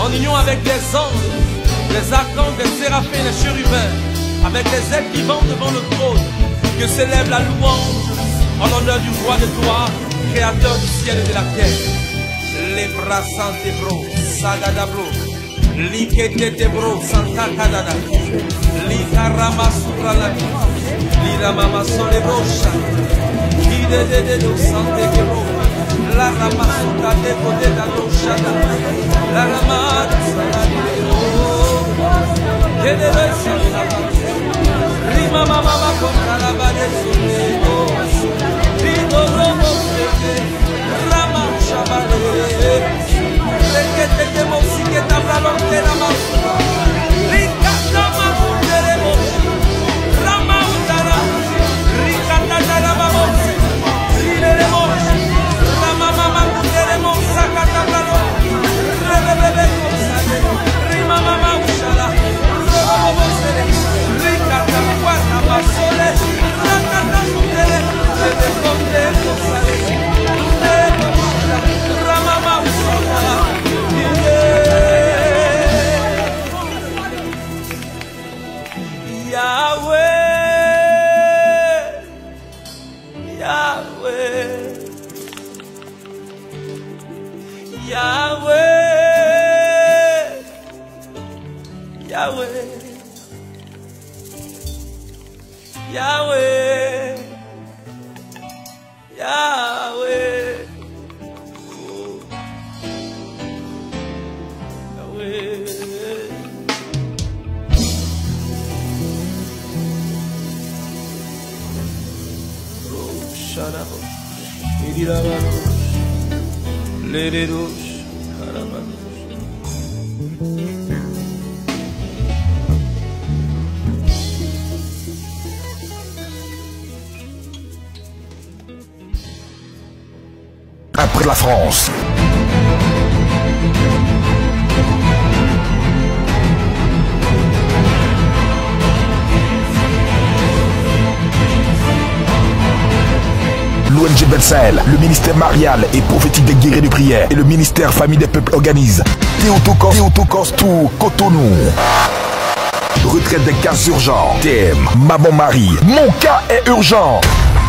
en union avec les anges, les archanges, les séraphins, les chérubins, avec les êtres vivants devant le trône, que s'élève la louange en l'honneur du roi de gloire, créateur du ciel et de la terre. Les bras santé bro, sagada bro, likete bro, santa kadada, likarama supra la liramama sole brocha, de santé bro, la rama suka de poder da brochada, la rama de rima mama contra la bade sole, rido robo rama shabale, lekete de musique tabralo de la masuka, likata makunderemo, rama utara, rikata da mamo, rideremo, rama mama kunderemo sakata bralo, rebebe kosale, rima mama ushala, robo sele, rikata kwata masole, rakata kundere, rebebe konde kosale, rama mama ushala. Après la France. L'ONG Bethsaël, le ministère marial et prophétique des guerriers de prière et le ministère famille des peuples organisent Théotokos Tour Cotonou. Retraite des cas urgents. Thème Maman Marie. Mon cas est urgent.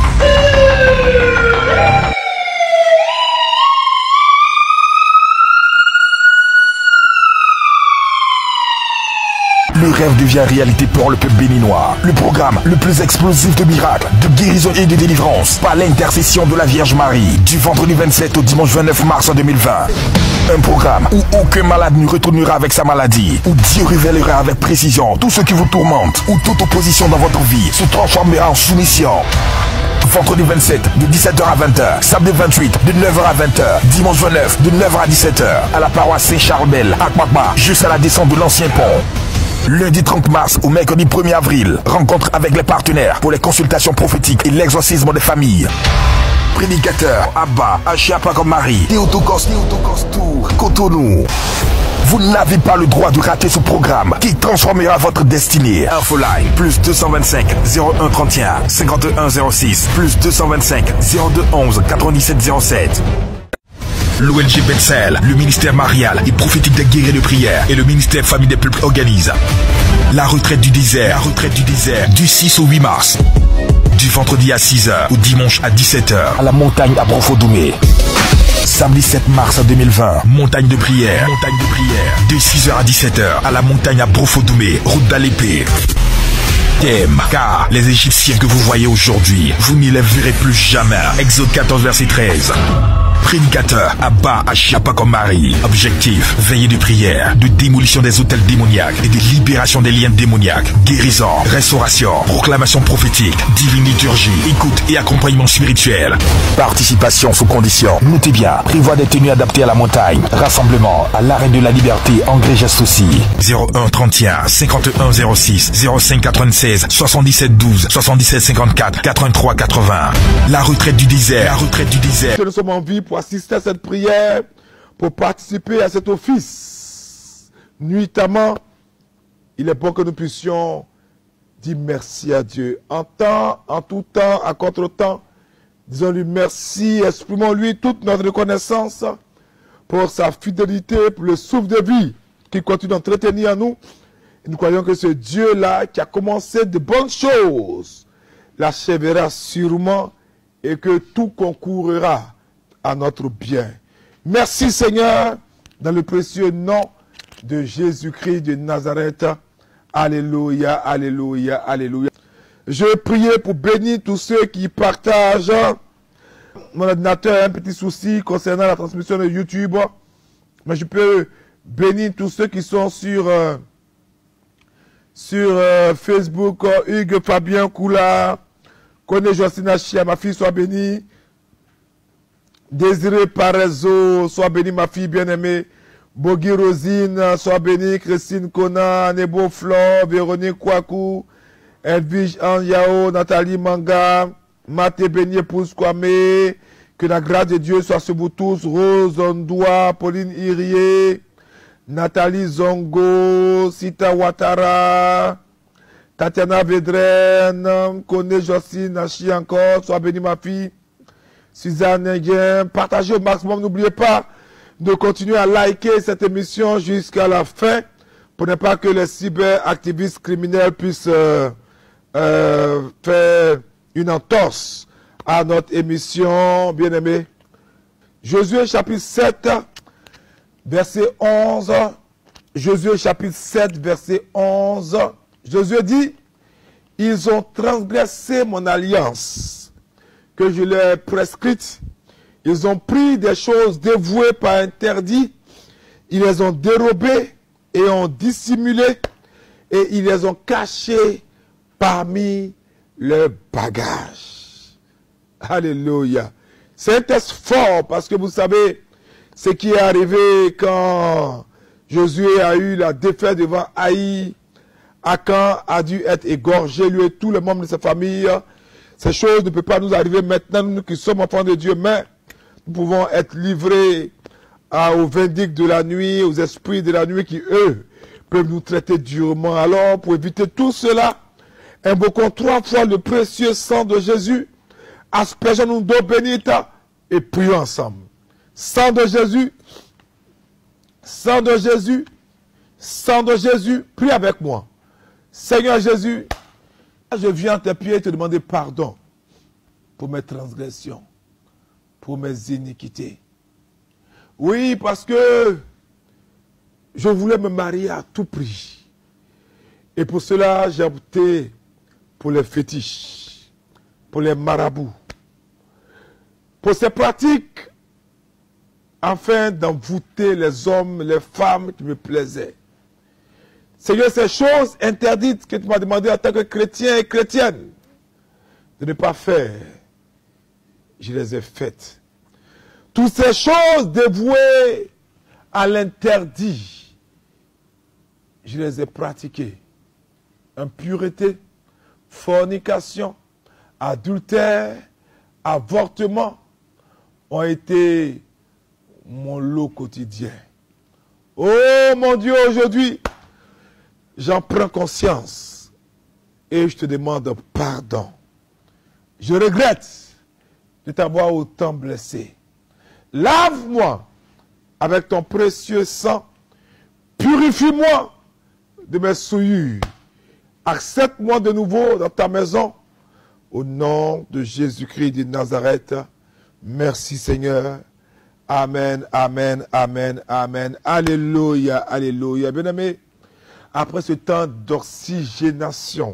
Le rêve devient réalité pour le peuple béninois. Le programme le plus explosif de miracles, de guérison et de délivrance par l'intercession de la Vierge Marie du vendredi 27 au dimanche 29 mars 2020. Un programme où aucun malade ne retournera avec sa maladie, où Dieu révélera avec précision tout ce qui vous tourmente, où toute opposition dans votre vie se transformera en soumission. Vendredi 27 de 17h à 20h, samedi 28 de 9h à 20h, dimanche 29 de 9h à 17h à la paroisse Saint-Charbel à Kwakba, jusqu'à la descente de l'ancien pont. Lundi 30 mars au mercredi 1er avril, rencontre avec les partenaires pour les consultations prophétiques et l'exorcisme des familles. Prédicateur Abba, Achiapa comme Marie, Théotokos Tour, Cotonou. Vous n'avez pas le droit de rater ce programme qui transformera votre destinée. Infoline, plus 225 01 31 51 06, plus 225 02 11 97 07. L'ONG Bethsaël, le ministère marial et prophétique des guerriers de prière et le ministère famille des peuples organisent la retraite du désert, du 6 au 8 mars, du vendredi à 6h au dimanche à 17h à la montagne à Brofodoumé. Samedi 7 mars 2020, montagne de prière, de 6h à 17h à la montagne à Brofodoumé, route d'Alépé. Thème, car les Égyptiens que vous voyez aujourd'hui, vous n'y les verrez plus jamais. Exode 14 verset 13. Prédicateur Abba Achiapa comme Marie. Objectif, veillée de prière, de démolition des hôtels démoniaques et de libération des liens démoniaques. Guérison, restauration, proclamation prophétique, divine liturgie, écoute et accompagnement spirituel. Participation sous condition. Notez bien, prévoit des tenues adaptées à la montagne. Rassemblement à l'arène de la liberté, engrais geste aussi. 01 31 51 06 05 96 77 12 77 54 83 80. La retraite du désert. Nous sommes en vie pour assister à cette prière, pour participer à cet office. Nuitamment, il est bon que nous puissions dire merci à Dieu. En temps, en tout temps, à contre-temps, disons-lui merci, exprimons-lui toute notre reconnaissance pour sa fidélité, pour le souffle de vie qui continue d'entretenir nous. Et nous croyons que ce Dieu-là, qui a commencé de bonnes choses, l'achèvera sûrement et que tout concourra à notre bien. Merci Seigneur, dans le précieux nom de Jésus-Christ de Nazareth. Alléluia, alléluia, alléluia. Je priais pour bénir tous ceux qui partagent. Mon ordinateur a un petit souci concernant la transmission de YouTube. Mais je peux bénir tous ceux qui sont sur Facebook. Hugues Fabien Koula, Kone Jocina Chia, ma fille, soit bénie. Désiré Parezo, soit bénie, ma fille bien-aimée. Bogi Rosine, soit bénie. Christine Kona, Nebo Flor, Véronique Kwaku, Edwige Anyao, Nathalie Manga, Maté Beignet Pouskwame. Que la grâce de Dieu soit sur vous tous. Rose Ondoa, Pauline Irié, Nathalie Zongo, Sita Ouattara, Tatiana Vedren, Kone Jocine Nachi encore, soit bénie ma fille. Suzanne Nguyen, partagez au maximum, n'oubliez pas de continuer à liker cette émission jusqu'à la fin pour ne pas que les cyberactivistes criminels puissent faire une entorse à notre émission, bien-aimé. Josué chapitre 7, verset 11. Josué chapitre 7, verset 11. Josué dit, ils ont transgressé mon alliance que je leur ai prescrite. Ils ont pris des choses dévouées par interdit. Ils les ont dérobées et ont dissimulé. Et ils les ont cachées parmi leurs bagages. Alléluia. C'est un test fort parce que vous savez ce qui est arrivé quand Josué a eu la défaite devant Haï. Akan a dû être égorgé, lui et tous les membres de sa famille. Ces choses ne peuvent pas nous arriver maintenant, nous qui sommes enfants de Dieu, mais nous pouvons être livrés aux vindictes de la nuit, aux esprits de la nuit qui, eux, peuvent nous traiter durement. Alors, pour éviter tout cela, invoquons 3 fois le précieux sang de Jésus, aspergeons-nous d'eau bénite et prions ensemble. Sang de Jésus, sang de Jésus, sang de Jésus, prie avec moi. Seigneur Jésus, je viens à tes pieds te demander pardon pour mes transgressions, pour mes iniquités. Oui, parce que je voulais me marier à tout prix. Et pour cela, j'ai opté pour les fétiches, pour les marabouts, pour ces pratiques, afin d'envoûter les hommes, les femmes qui me plaisaient. Seigneur, ces choses interdites que tu m'as demandé en tant que chrétien et chrétienne de ne pas faire, je les ai faites. Toutes ces choses dévouées à l'interdit, je les ai pratiquées. Impureté, fornication, adultère, avortement ont été mon lot quotidien. Oh mon Dieu, aujourd'hui, j'en prends conscience et je te demande pardon. Je regrette de t'avoir autant blessé. Lave-moi avec ton précieux sang. Purifie-moi de mes souillures. Accepte-moi de nouveau dans ta maison. Au nom de Jésus-Christ de Nazareth. Merci Seigneur. Amen, amen, amen, amen. Alléluia, alléluia. Bien-aimé, après ce temps d'oxygénation,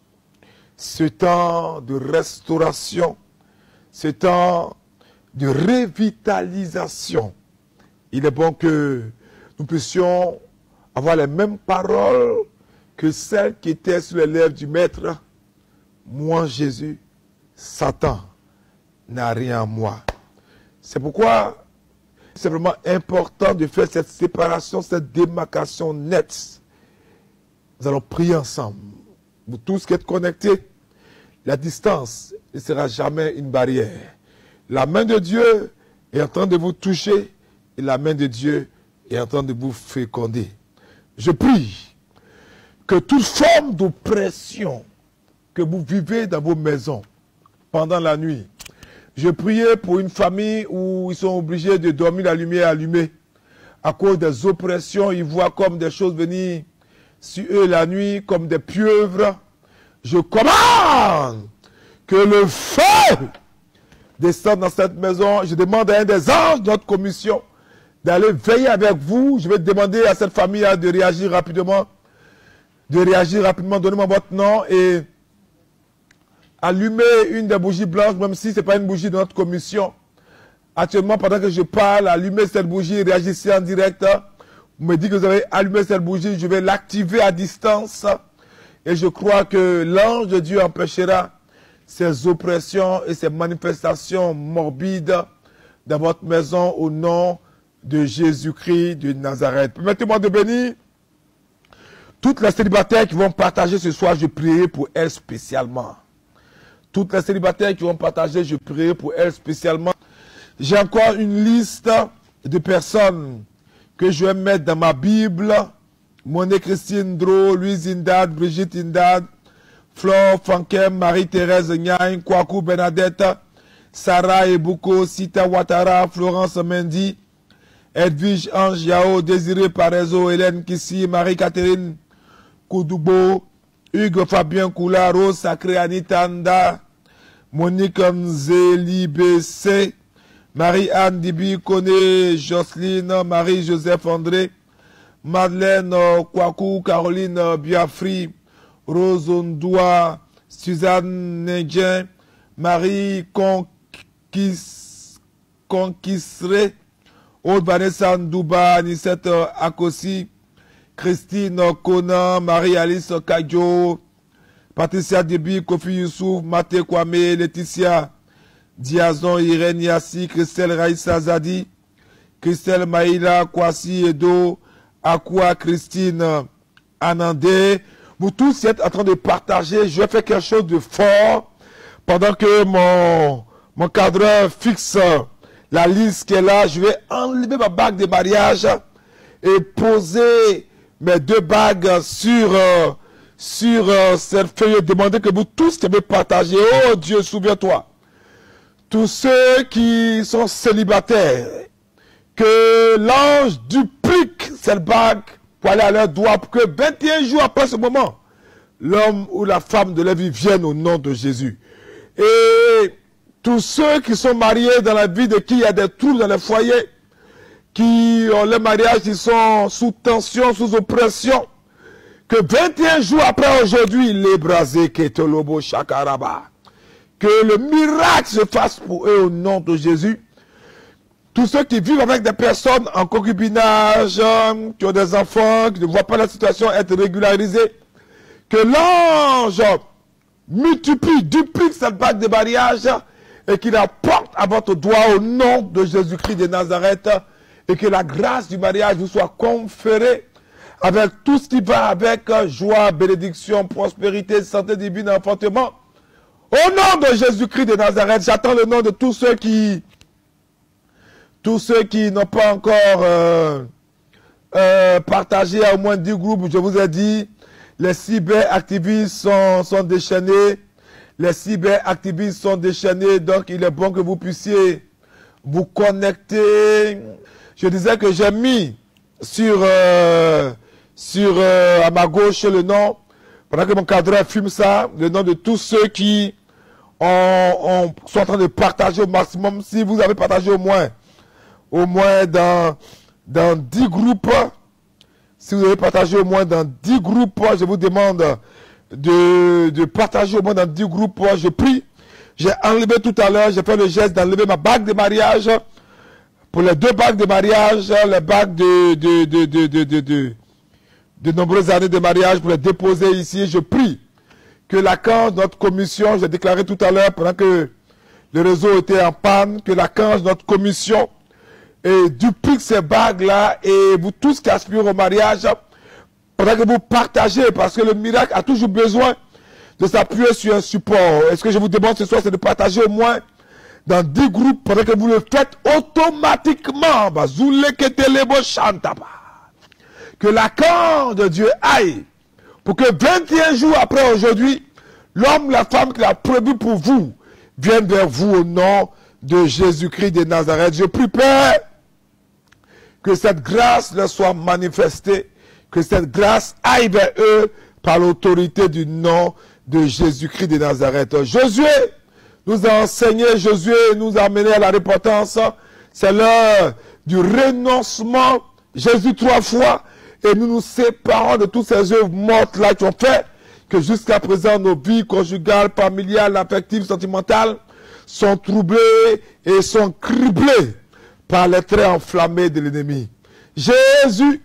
ce temps de restauration, ce temps de revitalisation, il est bon que nous puissions avoir les mêmes paroles que celles qui étaient sur les lèvres du Maître. Moi, Jésus, Satan n'a rien à moi. C'est pourquoi c'est vraiment important de faire cette séparation, cette démarcation nette. Nous allons prier ensemble. Vous tous qui êtes connectés, la distance ne sera jamais une barrière. La main de Dieu est en train de vous toucher et la main de Dieu est en train de vous féconder. Je prie que toute forme d'oppression que vous vivez dans vos maisons pendant la nuit, je priais pour une famille où ils sont obligés de dormir la lumière allumée. à cause des oppressions, ils voient comme des choses venir sur eux la nuit, comme des pieuvres. Je commande que le feu descende dans cette maison. Je demande à un des anges de notre commission d'aller veiller avec vous. Je vais demander à cette famille de réagir rapidement. Donnez-moi votre nom et allumez une des bougies blanches, même si ce n'est pas une bougie de notre commission. Actuellement, pendant que je parle, allumez cette bougie, réagissez en direct. Vous me dites que vous avez allumé cette bougie, je vais l'activer à distance. Et je crois que l'ange de Dieu empêchera ces oppressions et ces manifestations morbides dans votre maison au nom de Jésus-Christ de Nazareth. Permettez-moi de bénir toutes les célibataires qui vont partager ce soir, je prierai pour elles spécialement. Toutes les célibataires qui vont partager, je prierai pour elles spécialement. J'ai encore une liste de personnes que je vais mettre dans ma Bible. Monet Christine Dro, Louise Indad, Brigitte Indad, Flore Fankem, Marie-Thérèse Nyaïn, Kwaku Bernadette, Sarah Ebouko, Sita Ouattara, Florence Mendy, Edwige Ange Yao, Désiré Parezo, Hélène Kissi, Marie-Catherine Koudoubo, Hugues Fabien Koula, Rose Sacré Anita Anda, Monique Nzeli BC, Marie-Anne Dibi Kone, Jocelyne, Marie-Joseph André, Madeleine Kwaku, Caroline Biafri, Rose Ondoua, Suzanne Nedjen, Marie Conquisré, Aude Vanessa Ndouba, Anisette Akosi, Christine Conan, Marie-Alice Kadjo, Patricia Debi, Kofi Youssouf, Maté Kwame, Laetitia Diazon, Irène Yassi, Christelle Raïssa Zadi, Christelle Maïla, Kwasi Edo, Akwa Christine Anandé. Vous tous êtes en train de partager. Je vais faire quelque chose de fort pendant que mon cadreur fixe la liste qui est là. Je vais enlever ma bague de mariage et poser mes deux bagues sur cette feuille. Demandez que vous tous qui avez partagé. Oh Dieu, souviens-toi. Tous ceux qui sont célibataires, que l'ange duplique cette bague pour aller à leur doigt, pour que 21 jours après ce moment, l'homme ou la femme de la vie vienne au nom de Jésus. Et tous ceux qui sont mariés dans la vie de qui il y a des troubles dans les foyers, qui ont le mariage, qui sont sous tension, sous oppression, que 21 jours après aujourd'hui, les brasés Ketolobo Shakaraba, que le miracle se fasse pour eux au nom de Jésus. Tous ceux qui vivent avec des personnes en concubinage, qui ont des enfants, qui ne voient pas la situation être régularisée, que l'ange multiplie, duplique cette bague de mariage et qu'il la porte à votre doigt au nom de Jésus-Christ de Nazareth et que la grâce du mariage vous soit conférée avec tout ce qui va avec joie, bénédiction, prospérité, santé divine, enfantement. Au nom de Jésus-Christ de Nazareth, j'attends le nom de tous ceux qui n'ont pas encore partagé à au moins 10 groupes. Je vous ai dit, les cyberactivistes sont déchaînés. Les cyberactivistes sont déchaînés, donc il est bon que vous puissiez vous connecter. Je disais que j'ai mis à ma gauche le nom, pendant que mon cadreur filme ça, le nom de tous ceux qui sont en train de partager au maximum. Si vous avez partagé au moins dans 10 groupes, si vous avez partagé au moins dans 10 groupes, je vous demande de partager au moins dans 10 groupes, je prie. J'ai enlevé tout à l'heure, j'ai fait le geste d'enlever ma bague de mariage, pour les 2 bagues de mariage, les bagues de nombreuses années de mariage, pour les déposer ici. Je prie que l'archange, notre commission, j'ai déclaré tout à l'heure, pendant que le réseau était en panne, que l'archange, notre commission, et duplique ces bagues-là, et vous tous qui aspirez au mariage, pendant que vous partagez, parce que le miracle a toujours besoin de s'appuyer sur un support. Et ce que je vous demande ce soir, c'est de partager au moins dans 10 groupes, pendant que vous le faites automatiquement. Que l'archange de Dieu aille, pour que 21 jours après aujourd'hui, l'homme, la femme qu'il a prévu pour vous, vienne vers vous au nom de Jésus-Christ de Nazareth. Je prie, Père, que cette grâce leur soit manifestée, que cette grâce aille vers eux par l'autorité du nom de Jésus-Christ de Nazareth. Josué nous a enseigné, Josué nous a amené à la repentance. C'est l'heure du renoncement. Jésus 3 fois, et nous nous séparons de toutes ces œuvres mortes là qui ont fait que jusqu'à présent nos vies conjugales, familiales, affectives, sentimentales sont troublées et sont criblées par les traits enflammés de l'ennemi. Jésus,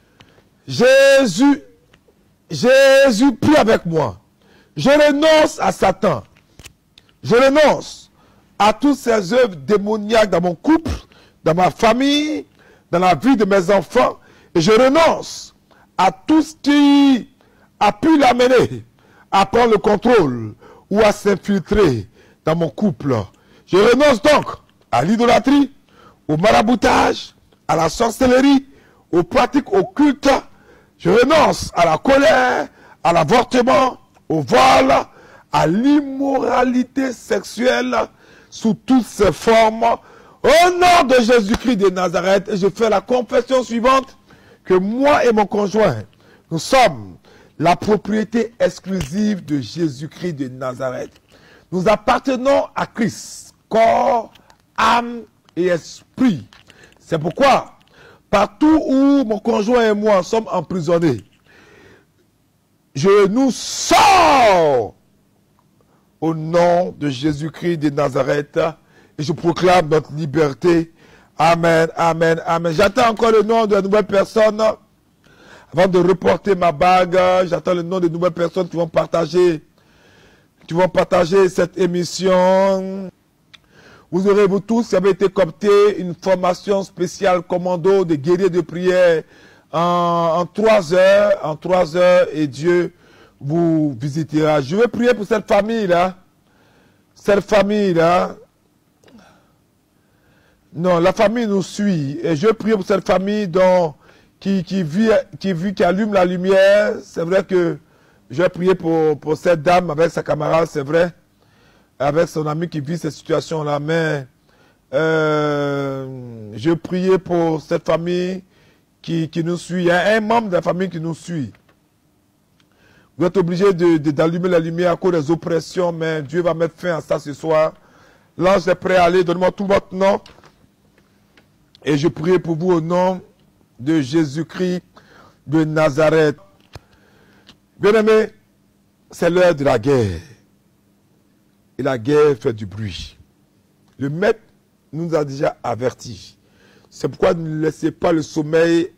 prie avec moi. Je renonce à Satan. Je renonce à toutes ces œuvres démoniaques dans mon couple, dans ma famille, dans la vie de mes enfants. Et je renonce à tout ce qui a pu l'amener à prendre le contrôle ou à s'infiltrer dans mon couple. Je renonce donc à l'idolâtrie, au maraboutage, à la sorcellerie, aux pratiques occultes. Je renonce à la colère, à l'avortement, au vol, à l'immoralité sexuelle sous toutes ses formes. Au nom de Jésus-Christ de Nazareth, je fais la confession suivante, que moi et mon conjoint, nous sommes la propriété exclusive de Jésus-Christ de Nazareth. Nous appartenons à Christ, corps, âme et esprit. C'est pourquoi, partout où mon conjoint et moi sommes emprisonnés, je nous sors au nom de Jésus-Christ de Nazareth et je proclame notre liberté. Amen, amen, amen. J'attends encore le nom de la nouvelle personne. Avant de reporter ma bague, j'attends le nom de nouvelles personnes qui vont partager cette émission. Vous aurez, vous tous, qui avez été cooptés, une formation spéciale commando des guerriers de prière en 3 heures. En 3 heures, et Dieu vous visitera. Je vais prier pour cette famille-là. Cette famille-là. Non, la famille nous suit. Et je prie pour cette famille qui allume la lumière. C'est vrai que je vais prier pour cette dame avec sa camarade, c'est vrai. Avec son ami qui vit cette situation-là. Mais je priais pour cette famille qui nous suit. Il y a un membre de la famille qui nous suit. Vous êtes obligé d'allumer la lumière à cause des oppressions, mais Dieu va mettre fin à ça ce soir. L'ange est prêt à aller. Donnez-moi tout votre nom. Et je prie pour vous au nom de Jésus-Christ de Nazareth. Bien-aimés, c'est l'heure de la guerre. Et la guerre fait du bruit. Le maître nous a déjà avertis. C'est pourquoi ne laissez pas le sommeil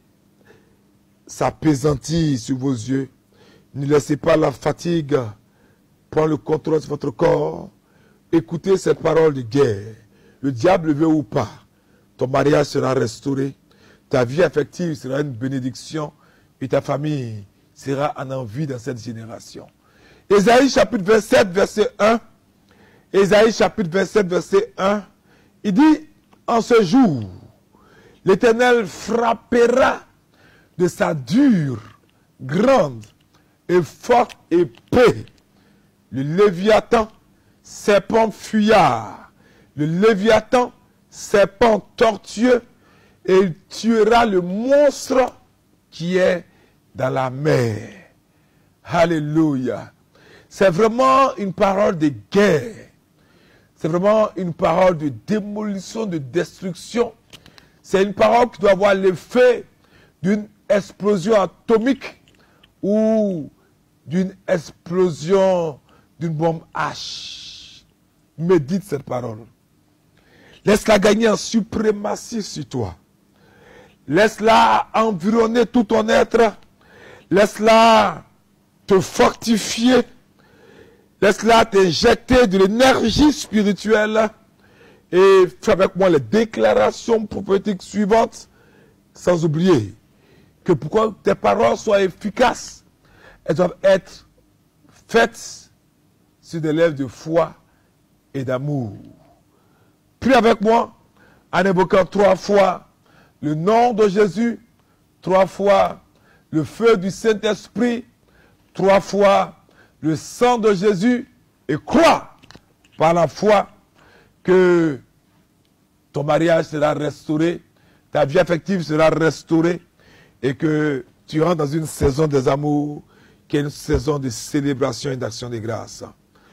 s'apaisantir sur vos yeux. Ne laissez pas la fatigue prendre le contrôle sur votre corps. Écoutez cette parole de guerre. Le diable veut ou pas. Ton mariage sera restauré, ta vie affective sera une bénédiction et ta famille sera en envie dans cette génération. Ésaïe chapitre 27, verset 1. Ésaïe chapitre 27, verset 1. Il dit, en ce jour, l'Éternel frappera de sa dure, grande et forte épée le Léviathan, serpent fuyard, le Léviathan, serpent tortueux, et il tuera le monstre qui est dans la mer. Alléluia. C'est vraiment une parole de guerre. C'est vraiment une parole de démolition, de destruction. C'est une parole qui doit avoir l'effet d'une explosion atomique ou d'une explosion d'une bombe H. Médite cette parole. Laisse-la gagner en suprématie sur toi. Laisse-la environner tout ton être. Laisse-la te fortifier. Laisse-la t'injecter de l'énergie spirituelle. Et fais avec moi les déclarations prophétiques suivantes. Sans oublier que pour que tes paroles soient efficaces, elles doivent être faites sur des lèvres de foi et d'amour. Prie avec moi en évoquant 3 fois le nom de Jésus, 3 fois le feu du Saint-Esprit, 3 fois le sang de Jésus et crois par la foi que ton mariage sera restauré, ta vie affective sera restaurée et que tu rentres dans une saison des amours qui est une saison de célébration et d'action de grâce.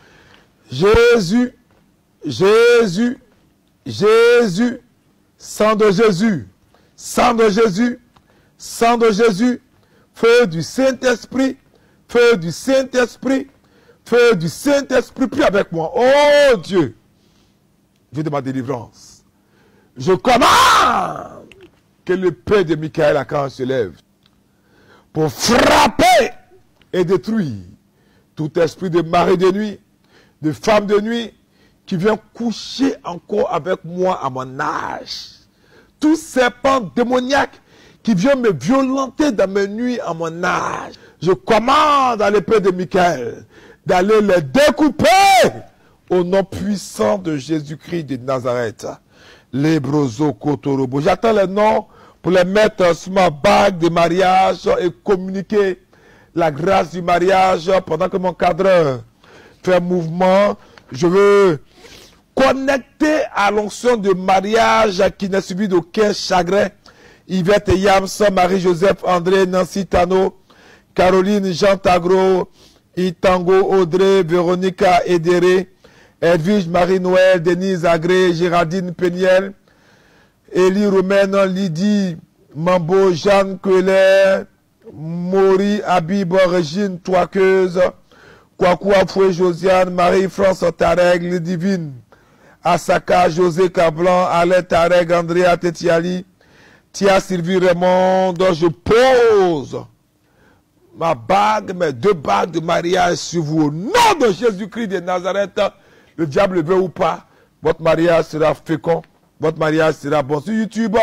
Jésus, Jésus, Jésus, sang de Jésus, sang de Jésus, sang de Jésus, feu du Saint-Esprit, feu du Saint-Esprit, feu du Saint-Esprit, prie avec moi. Oh Dieu, Dieu de ma délivrance, je commande que l'épée de Michael Archange se lève pour frapper et détruire tout esprit de mari de nuit, de femme de nuit, qui vient coucher encore avec moi à mon âge. Tout serpent démoniaque qui vient me violenter dans mes nuits à mon âge. Je commande à l'épée de Michael d'aller les découper au nom puissant de Jésus-Christ de Nazareth. Lebrozo Kotorobo. J'attends les noms pour les mettre sur ma bague de mariage et communiquer la grâce du mariage pendant que mon cadreur fait un mouvement. Je veux connecter à l'onction de mariage qui n'a subi d'aucun chagrin. Yvette et Yams, Marie-Joseph, André, Nancy Tano, Caroline, Jean Tagro, Itango, Audrey, Véronica Edéré, Edwige, Marie-Noël, Denise Agré, Géraldine Péniel, Élie Romaine, Lydie, Mambo, Jeanne Queller, Maury, Habib, Régine Toiqueuse, Kwakou Afoué, Josiane, Marie-France Tarek, Lidivine, Asaka, José Cablan, Alain Tarek, Andrea Tetiali, Tia Sylvie Raymond. Je pose ma bague, mes 2 bagues de mariage sur vous. Au nom de Jésus-Christ de Nazareth, le diable veut ou pas, votre mariage sera fécond, votre mariage sera bon. Sur YouTube,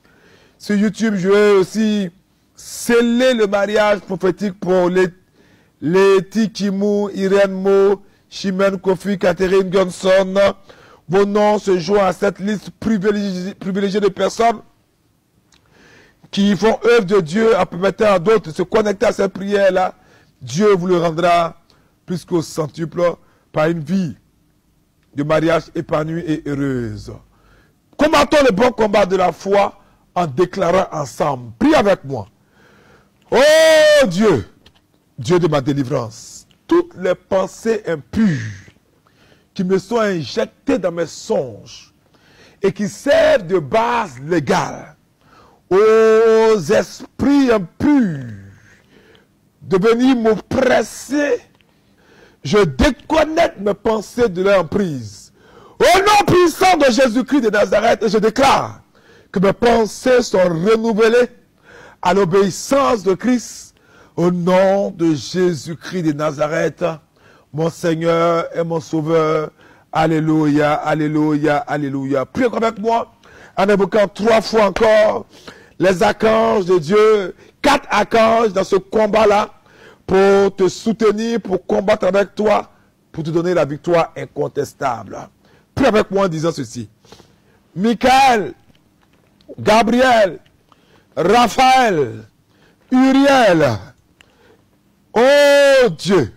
je vais aussi sceller le mariage prophétique pour les Tikimou, Irène Mo, Chimène Kofi, Catherine Johnson. Vos noms se joignent à cette liste privilégiée de personnes qui font œuvre de Dieu en permettant à d'autres de se connecter à cette prière-là. Dieu vous le rendra plus qu'au centuple par une vie de mariage épanouie et heureuse. Combattons le bon combat de la foi en déclarant ensemble. Prie avec moi. Oh Dieu, Dieu de ma délivrance, toutes les pensées impures qui me sont injectées dans mes songes et qui servent de base légale aux esprits impurs de venir m'oppresser, je déconnecte mes pensées de leur emprise. Au nom puissant de Jésus-Christ de Nazareth, je déclare que mes pensées sont renouvelées à l'obéissance de Christ. Au nom de Jésus-Christ de Nazareth, mon Seigneur et mon Sauveur. Alléluia, alléluia, alléluia. Priez avec moi en évoquant 3 fois encore les archanges de Dieu, 4 archanges dans ce combat-là pour te soutenir, pour combattre avec toi, pour te donner la victoire incontestable. Prie avec moi en disant ceci. Michael, Gabriel, Raphaël, Uriel, oh Dieu,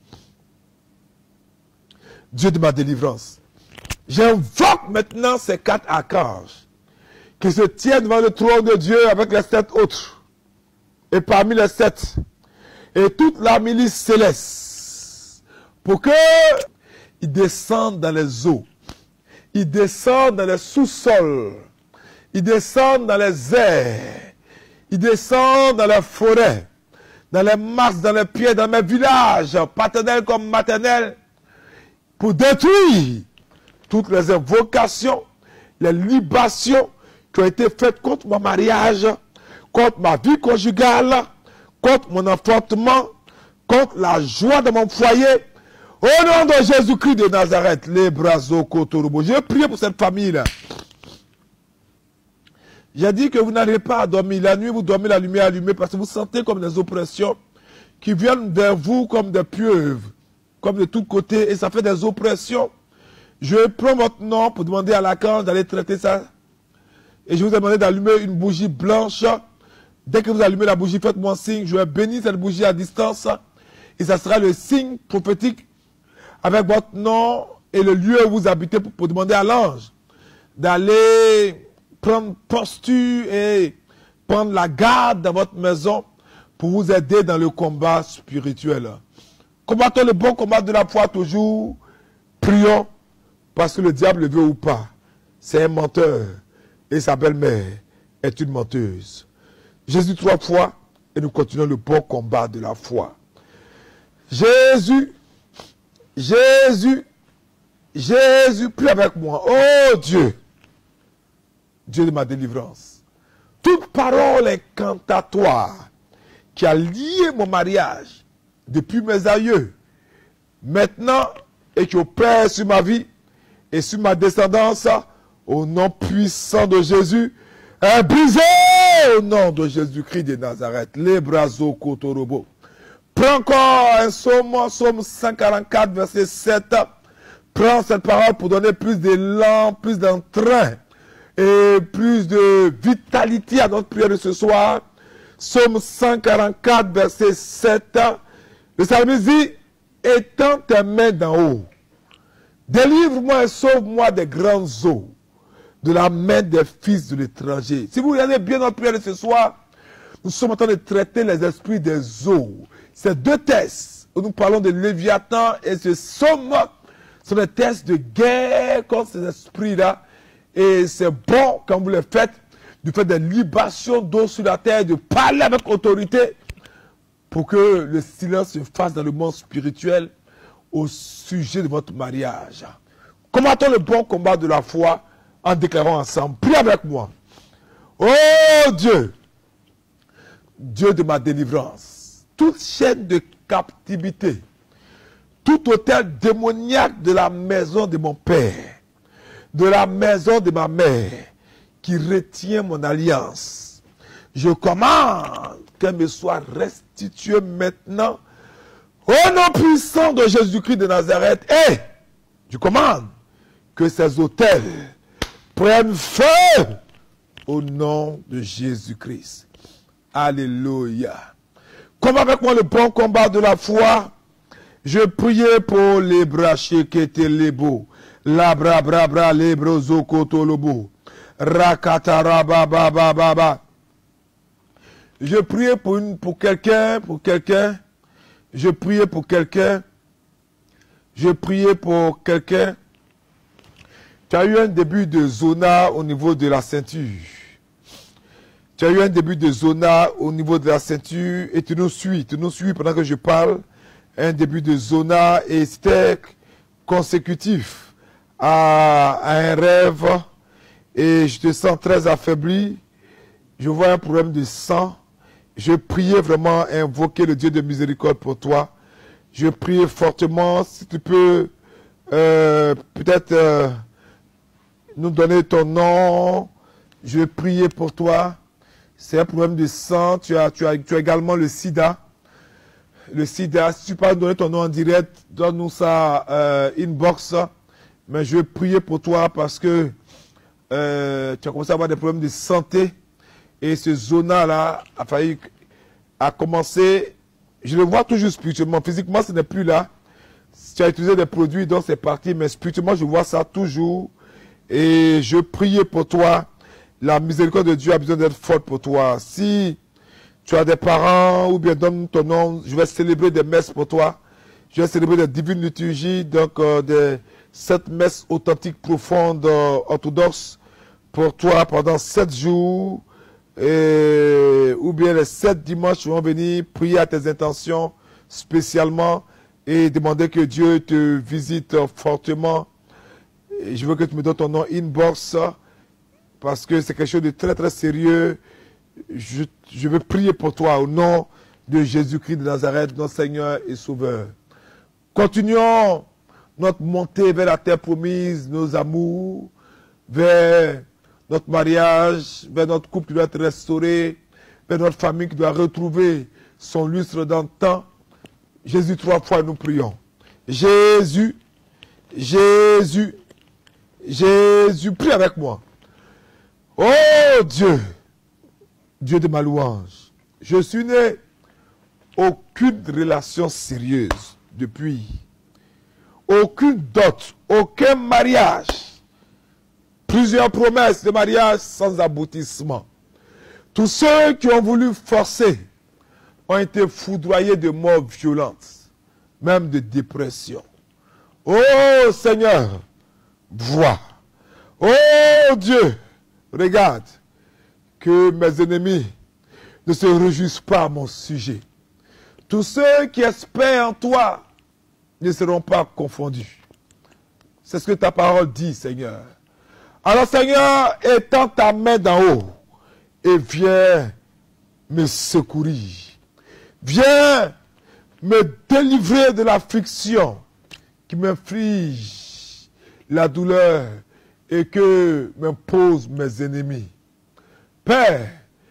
Dieu de ma délivrance, j'invoque maintenant ces 4 archanges qui se tiennent devant le trône de Dieu avec les 7 autres. Et parmi les 7, et toute la milice céleste, pour que ils descendent dans les eaux, ils descendent dans les sous-sols, ils descendent dans les airs, ils descendent dans les forêts, dans les marshes, dans les pieds, dans mes villages, paternels comme maternels, pour détruire toutes les invocations, les libations qui ont été faites contre mon mariage, contre ma vie conjugale, contre mon enfantement, contre la joie de mon foyer. Au nom de Jésus-Christ de Nazareth, les brazo kotorobo. Je prie pour cette famille-là. J'ai dit que vous n'arrivez pas à dormir. La nuit, vous dormez la lumière allumée parce que vous sentez comme des oppressions qui viennent vers vous comme des pieuvres, comme de tous côtés, et ça fait des oppressions. Je prends votre nom pour demander à l'archange d'aller traiter ça. Et je vous ai demandé d'allumer une bougie blanche. Dès que vous allumez la bougie, faites-moi un signe. Je vais bénir cette bougie à distance. Et ça sera le signe prophétique avec votre nom et le lieu où vous habitez pour demander à l'ange d'aller prendre posture et prendre la garde dans votre maison pour vous aider dans le combat spirituel. Combattons le bon combat de la foi toujours. Prions parce que le diable le veut ou pas. C'est un menteur et sa belle-mère est une menteuse. Jésus 3 fois et nous continuons le bon combat de la foi. Jésus, Jésus, Jésus, prie avec moi. Oh Dieu, Dieu de ma délivrance. Toute parole incantatoire qui a lié mon mariage depuis mes aïeux, maintenant, et qui opère sur ma vie et sur ma descendance, au nom puissant de Jésus, est brisé au nom de Jésus-Christ de Nazareth. Les brazo kotorobo. Prends encore un psaume 144, verset 7. Prends cette parole pour donner plus d'élan, plus d'entrain et plus de vitalité à notre prière de ce soir. Psaume 144, verset 7. Le psalmiste dit, étends tes mains d'en haut. Délivre-moi et sauve-moi des grandes eaux, de la main des fils de l'étranger. Si vous regardez bien notre prière de ce soir, nous sommes en train de traiter les esprits des eaux. Ces deux textes où nous parlons de Léviathan et ce psaume sont des textes de guerre contre ces esprits-là. Et c'est bon, quand vous le faites, de faire des libations d'eau sur la terre, de parler avec autorité pour que le silence se fasse dans le monde spirituel au sujet de votre mariage. Combattons le bon combat de la foi en déclarant ensemble. Priez avec moi. Oh Dieu, Dieu de ma délivrance, toute chaîne de captivité, tout hôtel démoniaque de la maison de mon père, de la maison de ma mère, qui retient mon alliance, je commande qu'elle me soit restituée maintenant au nom puissant de Jésus-Christ de Nazareth. Et je commande que ces hôtels prennent feu au nom de Jésus-Christ. Alléluia. Combat avec moi le bon combat de la foi. Je priais pour les brachés qui étaient les beaux. La bra bra bra les brozo kotolobo. Rakatara ba ba ba ba ba. Je priais pour quelqu'un. Je priais pour quelqu'un. Tu as eu un début de zona au niveau de la ceinture. Tu as eu un début de zona au niveau de la ceinture et tu nous suis pendant que je parle. Un début de zona et c'était consécutif à un rêve et je te sens très affaibli. Je vois un problème de sang. Je priais vraiment invoquer le Dieu de miséricorde pour toi. Je priais fortement, si tu peux peut-être nous donner ton nom. Je priais pour toi. C'est un problème de sang. Tu as également le sida. Le sida, si tu peux nous donner ton nom en direct, donne-nous ça inbox. Mais je priais pour toi parce que tu as commencé à avoir des problèmes de santé. Et ce zona-là a commencé, je le vois toujours spirituellement. Physiquement, ce n'est plus là. Tu as utilisé des produits, donc c'est parti. Mais spirituellement, je vois ça toujours. Et je priais pour toi. La miséricorde de Dieu a besoin d'être forte pour toi. Si tu as des parents ou bien donne ton nom, je vais célébrer des messes pour toi. Je vais célébrer des divines liturgies, donc des 7 messes authentiques, profondes, orthodoxes pour toi pendant 7 jours. Ou bien les 7 dimanches vont venir prier à tes intentions spécialement et demander que Dieu te visite fortement. Et je veux que tu me donnes ton nom inbox parce que c'est quelque chose de très très sérieux. Je veux prier pour toi au nom de Jésus-Christ de Nazareth, notre Seigneur et Sauveur. Continuons notre montée vers la terre promise, nos amours, vers notre mariage, vers notre couple qui doit être restauré, vers notre famille qui doit retrouver son lustre dans le temps. Jésus 3 fois, nous prions. Jésus, Jésus, Jésus, prie avec moi. Oh Dieu, Dieu de ma louange, je suis né aucune relation sérieuse depuis, aucune dot, aucun mariage Plusieurs promesses de mariage sans aboutissement. Tous ceux qui ont voulu forcer ont été foudroyés de morts violentes, même de dépression. Oh Seigneur, vois. Oh Dieu, regarde que mes ennemis ne se réjouissent pas à mon sujet. Tous ceux qui espèrent en toi ne seront pas confondus. C'est ce que ta parole dit, Seigneur. Alors Seigneur, étends ta main d'en haut et viens me secourir. Viens me délivrer de l'affliction qui m'inflige la douleur et que m'imposent mes ennemis. Père,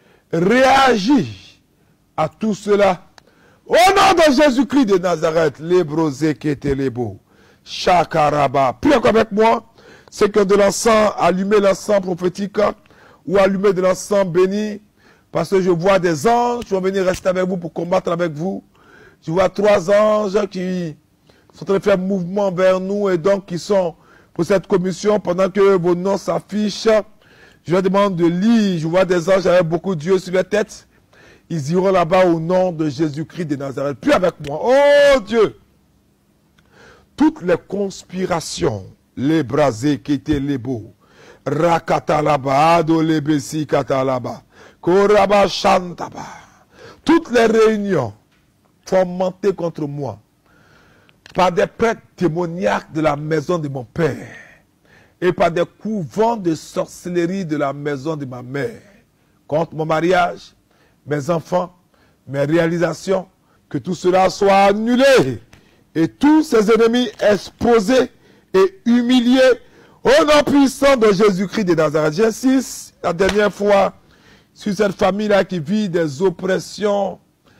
réagis à tout cela. Au nom de Jésus-Christ de Nazareth, les brosés qui étaient les beaux. Chakaraba. Prie encore avec moi. C'est que de l'encens, allumer l'encens prophétique ou allumer de l'encens béni. Parce que je vois des anges qui vont venir rester avec vous pour combattre avec vous. Je vois 3 anges qui sont en train de faire mouvement vers nous et donc qui sont pour cette commission pendant que vos noms s'affichent. Je leur demande de lire. Je vois des anges avec beaucoup d'yeux sur la tête. Ils iront là-bas au nom de Jésus-Christ de Nazareth. Puis avec moi, oh Dieu, toutes les conspirations, les brasés qui étaient les beaux, Rakatalaba, Adolebesi Katalaba, Koraba Shantaba, toutes les réunions fomentées contre moi par des prêtres démoniaques de la maison de mon père et par des couvents de sorcellerie de la maison de ma mère, contre mon mariage, mes enfants, mes réalisations, que tout cela soit annulé et tous ces ennemis exposés et humiliés au nom puissant de Jésus-Christ de Nazareth. J'insiste la dernière fois sur cette famille-là qui vit des oppressions,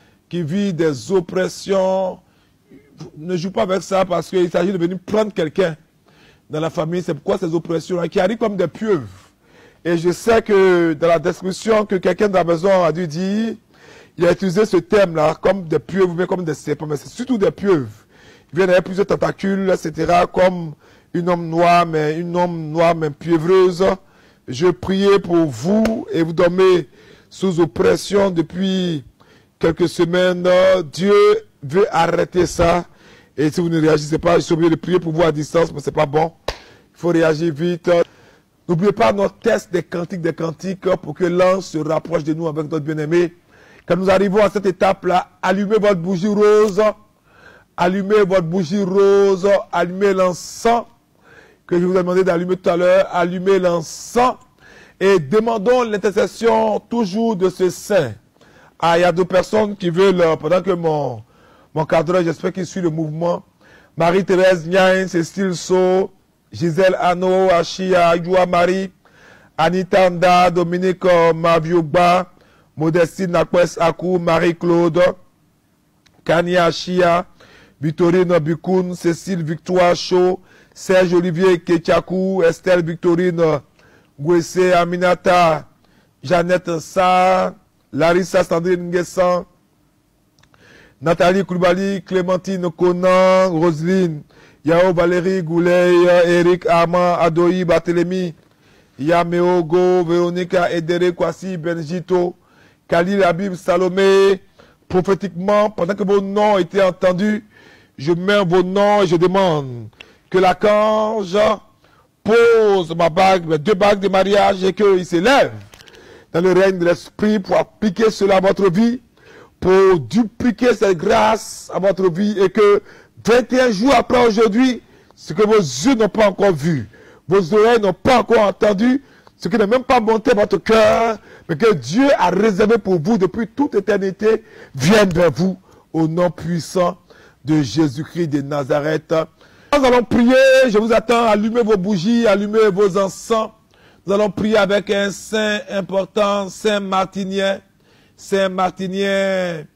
Ne joue pas avec ça parce qu'il s'agit de venir prendre quelqu'un dans la famille. C'est pourquoi ces oppressions-là qui arrivent comme des pieuvres. Et je sais que dans la description que quelqu'un de la maison a dû dire, il a utilisé ce terme-là comme des pieuvres, mais comme des serpents, mais c'est surtout des pieuvres. Il vient d'avoir plusieurs tentacules, etc., comme une homme noire, mais pieuvreuse. Je priais pour vous et vous dormez sous oppression depuis quelques semaines. Dieu veut arrêter ça. Et si vous ne réagissez pas, je suis obligé de prier pour vous à distance, mais c'est pas bon. Il faut réagir vite. N'oubliez pas notre test des cantiques pour que l'ange se rapproche de nous avec notre bien-aimé. Quand nous arrivons à cette étape-là, allumez votre bougie rose. Allumez votre bougie rose. Allumez l'encens que je vous ai demandé d'allumer tout à l'heure. Allumez l'encens. Et demandons l'intercession toujours de ce saint. Ah, il y a 2 personnes qui veulent, pendant que mon cadreur, j'espère qu'il suit le mouvement. Marie-Thérèse Nyain, Cécile So, Gisèle Ano, Achia, Youa Marie, Anita Nda, Dominique Maviogba, Modestine Nakwes Akou, Marie-Claude, Kania Achia, Victorine Bikoun, Cécile Victoire Chaud, Serge Olivier Ketchakou, Estelle Victorine Gwese, Aminata, Jeannette Sa, Larissa Sandrine Nguessan, Nathalie Koulibaly, Clémentine Conan, Roselyne, Yao Valérie Goulet, Eric Armand, Adoyi Barthélémy, Yameogo, Véronica Edere Kwasi, Benjito, Khalil Habib Salomé. Prophétiquement, pendant que vos noms étaient entendus, je mets vos noms et je demande que l'archange pose mes 2 bagues de mariage et qu'il s'élève dans le règne de l'esprit pour appliquer cela à votre vie, pour dupliquer cette grâce à votre vie et que 21 jours après aujourd'hui, ce que vos yeux n'ont pas encore vu, vos oreilles n'ont pas encore entendu, ce qui n'est même pas monté à votre cœur, mais que Dieu a réservé pour vous depuis toute éternité, vienne vers vous au nom puissant de Jésus-Christ de Nazareth. Nous allons prier, je vous attends, allumez vos bougies, allumez vos encens. Nous allons prier avec un saint important, Saint Martinien. Saint Martinien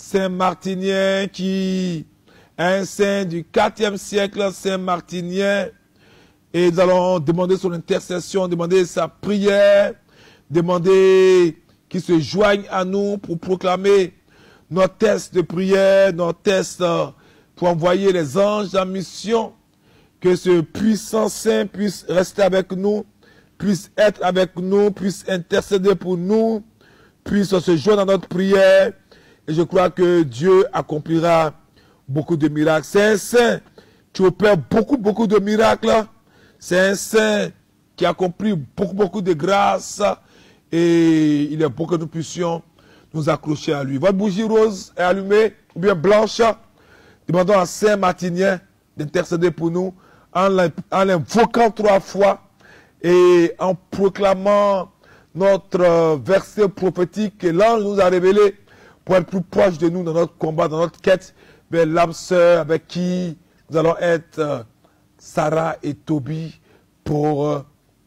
qui est un saint du 4e siècle, Saint Martinien. Et nous allons demander son intercession, demander sa prière, demander qu'il se joigne à nous pour proclamer notre test de prière, notre test pour envoyer les anges en mission, que ce puissant saint puisse rester avec nous puisse être avec nous, puisse intercéder pour nous, puisse se joindre à notre prière. Et je crois que Dieu accomplira beaucoup de miracles. C'est un saint qui opère beaucoup de miracles. C'est un saint qui accomplit beaucoup de grâces. Et il est bon que nous puissions nous accrocher à lui. Votre bougie rose est allumée, ou bien blanche. Demandons à Saint Martinien d'intercéder pour nous en l'invoquant 3 fois et en proclamant notre verset prophétique que l'ange nous a révélé pour être plus proche de nous dans notre combat, dans notre quête vers l'âme sœur avec qui nous allons être Sarah et Toby pour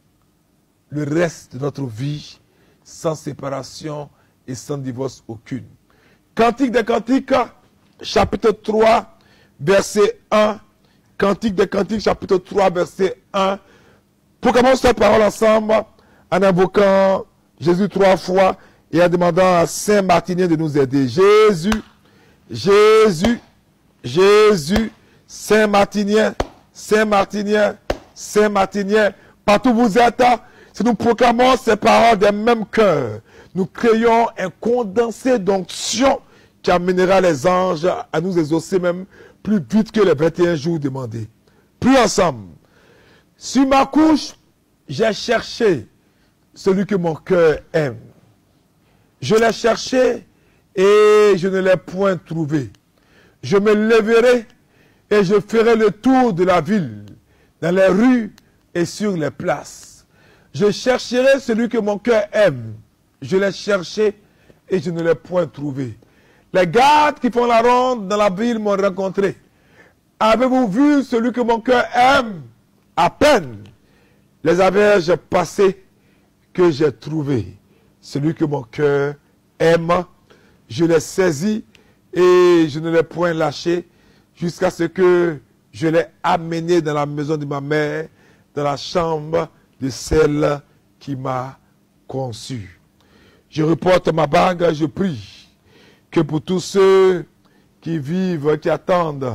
le reste de notre vie, sans séparation et sans divorce aucune. Cantique des Cantiques, chapitre 3, verset 1. Cantique des Cantiques, chapitre 3, verset 1. Proclamons cette parole ensemble en invoquant Jésus 3 fois et en demandant à Saint Martinien de nous aider. Jésus, Jésus, Jésus, Saint Martinien, Saint Martinien, Saint Martinien. Partout où vous êtes, si nous proclamons ces paroles d'un même cœur, nous créons un condensé d'onction qui amènera les anges à nous exaucer même plus vite que les 21 jours demandés. Prions ensemble. Sur ma couche, j'ai cherché celui que mon cœur aime. Je l'ai cherché et je ne l'ai point trouvé. Je me lèverai et je ferai le tour de la ville, dans les rues et sur les places. Je chercherai celui que mon cœur aime. Je l'ai cherché et je ne l'ai point trouvé. Les gardes qui font la ronde dans la ville m'ont rencontré. Avez-vous vu celui que mon cœur aime? À peine les avais-je passés que j'ai trouvé. Celui que mon cœur aime, je l'ai saisi et je ne l'ai point lâché jusqu'à ce que je l'ai amené dans la maison de ma mère, dans la chambre de celle qui m'a conçu. Je reporte ma bague, je prie que pour tous ceux qui vivent, qui attendent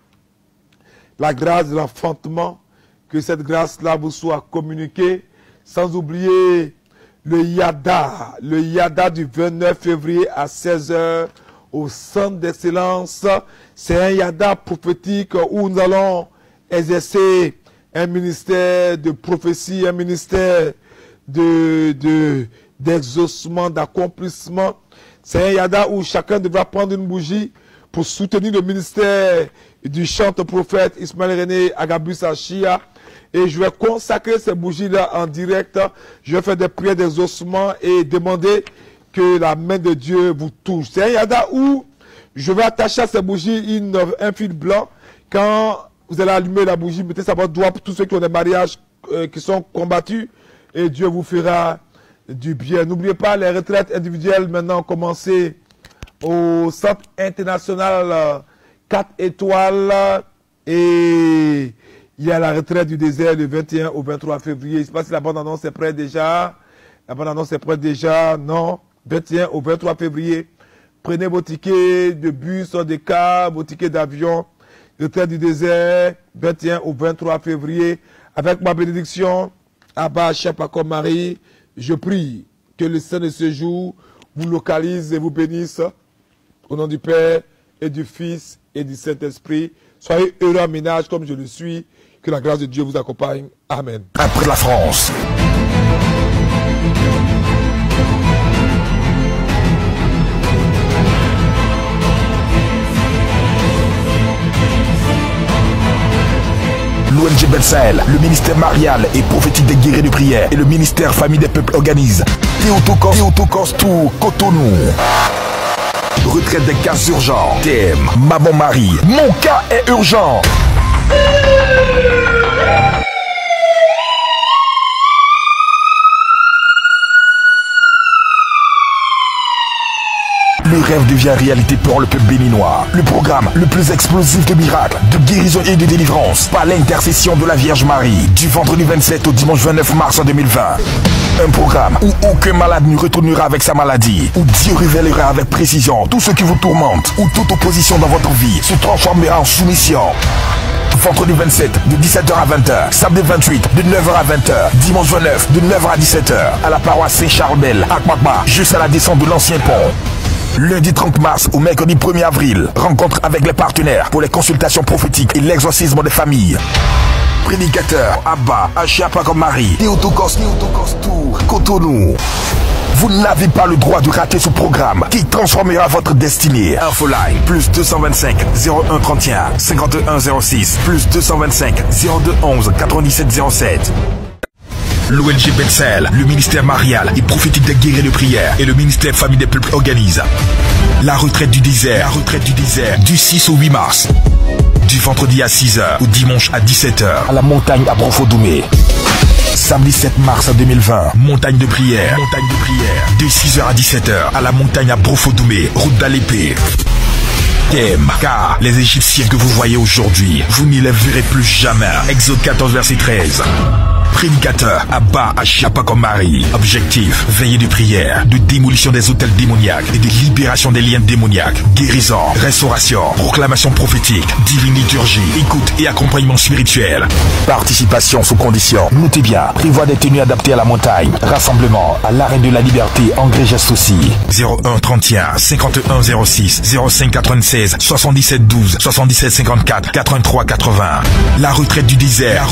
la grâce de l'enfantement, que cette grâce-là vous soit communiquée, sans oublier le Yada du 29 février à 16h au Centre d'Excellence. C'est un Yada prophétique où nous allons exercer un ministère de prophétie, un ministère d'exaucement, d'accomplissement. C'est un Yada où chacun devra prendre une bougie pour soutenir le ministère du chanteur-prophète Ismaël René Agabus Achia. Et je vais consacrer ces bougies-là en direct. Je vais faire des prières d'exaucement et demander que la main de Dieu vous touche. C'est un Yada où je vais attacher à ces bougies un fil blanc. Quand vous allez allumer la bougie, mettez ça à votre doigt pour tous ceux qui ont des mariages qui sont combattus. Et Dieu vous fera du bien. N'oubliez pas, les retraites individuelles maintenant ont commencé au Centre international 4 étoiles. Et il y a la retraite du désert le 21 au 23 février. Je ne sais pas si la bande-annonce est prête déjà. La bande-annonce est prête déjà. Non. 21 au 23 février. Prenez vos tickets de bus, de car, vos tickets d'avion. Retraite du désert, 21 au 23 février. Avec ma bénédiction, Abba, Chef Paco Marie, je prie que le Saint de ce jour vous localise et vous bénisse. Au nom du Père et du Fils et du Saint-Esprit. Soyez heureux en ménage comme je le suis. Que la grâce de Dieu vous accompagne. Amen. Après la France. L'ONG Bel-Sahel, le ministère marial et prophétique des guerriers de prière et le ministère famille des peuples organisent Théotokos Tour Cotonou. Retraite des cas urgents. TM, Maman Marie, mon cas est urgent. Le rêve devient réalité pour le peuple béninois. Le programme le plus explosif de miracles, de guérison et de délivrance par l'intercession de la Vierge Marie du vendredi 27 au dimanche 29 mars 2020. Un programme où aucun malade ne retournera avec sa maladie, où Dieu révélera avec précision tout ce qui vous tourmente, où toute opposition dans votre vie se transformera en soumission. vendredi 27 de 17h à 20h, samedi 28 de 9h à 20h, dimanche 29 de 9h à 17h à la paroisse Saint-Charles-Belle à Kmakba, juste à la descente de l'ancien pont. Lundi 30 mars au mercredi 1er avril, rencontre avec les partenaires pour les consultations prophétiques et l'exorcisme des familles. Prédicateur Abba, Achiapakomari, Théotokos Tour, Cotonou. Vous n'avez pas le droit de rater ce programme qui transformera votre destinée. Infoline, plus 225 01 31 51 06, plus 225 02 11 97 07. L'ONG Betsel, le ministère marial et prophétique des guerriers de prière et le ministère famille des peuples organisent la retraite du désert, du 6 au 8 mars. Du vendredi à 6h au dimanche à 17h à la montagne à Brofodoumé. Samedi 7 mars 2020, montagne de prière, de 6h à 17h à la montagne à Brofodoumé, route d'Alépé. Thème, car les Égyptiens que vous voyez aujourd'hui, vous n'y les verrez plus jamais. Exode 14 verset 13. Prédicateur Abba Achiapakomari. Objectif, veillée de prière, de démolition des hôtels démoniaques et de libération des liens démoniaques. Guérison, restauration, proclamation prophétique, divine liturgie, écoute et accompagnement spirituel. Participation sous condition. Notez bien, prévoit des tenues adaptées à la montagne. Rassemblement à l'arène de la liberté en Grégeste aussi. 01 31 51 06 05 96 77 12 77 54 83 80. La retraite du désert.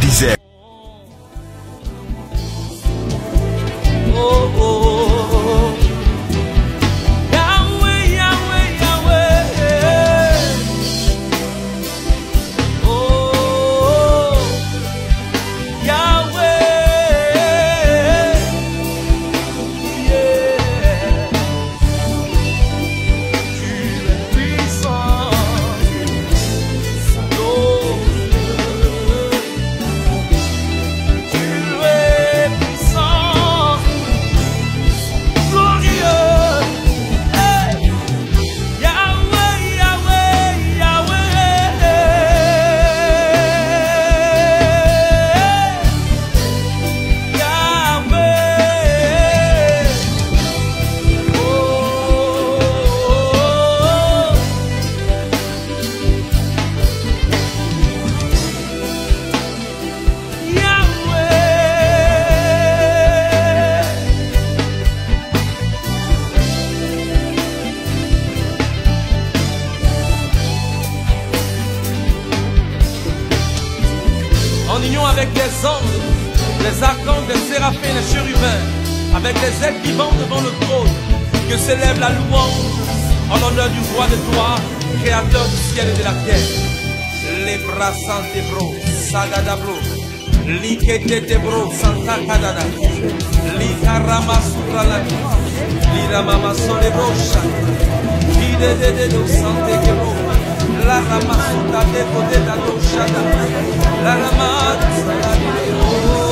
En union avec les anges, les archanges, les séraphins, les chérubins, avec les êtres vivants devant le trône, que s'élève la louange en l'honneur du roi de gloire, créateur du ciel et de la terre. Les bras santebro, sagadabro, liketebro, santa kadada, likarama supralani, liramama solebrocha, lidededo santekebro, la ramasuta de poteta doshada, la ramada saladero,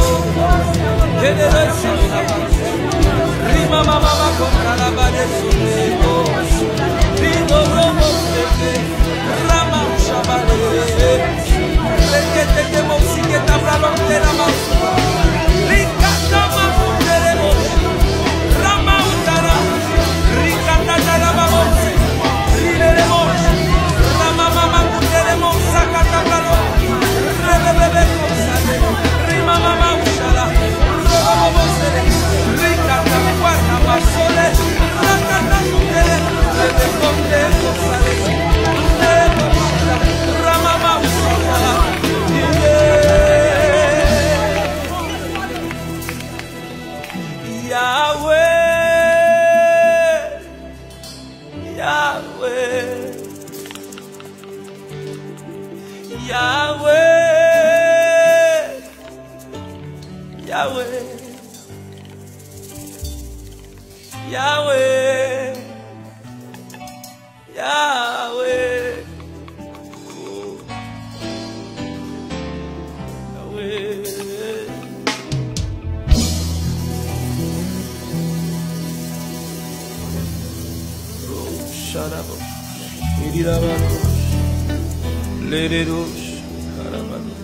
kedede sanaba, rima mama contra la bade solebo, rido robo sete, rama shabale, lekete de mosiketa bralonte la masua, likata mafunderebo, rama utara, rikata la babose, liderebo. Mama kuteremo sakata bralo rebebebe kosale rima mama ushala robo sele rikata kwata basole rakata kutere bebe konde kosale rama mama ushala Yahweh Let it